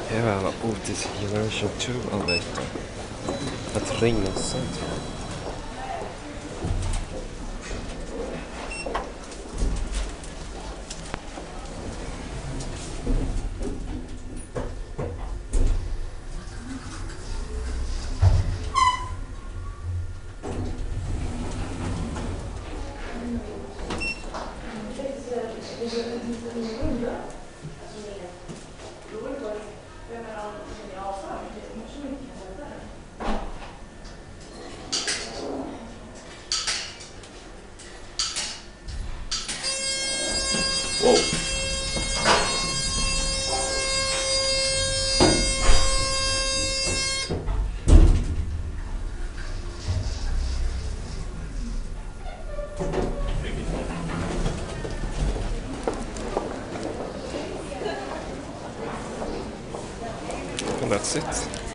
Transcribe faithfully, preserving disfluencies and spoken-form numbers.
Yeah, oh, this generation two elevator. Att ringa centrum. Wow. And that's it.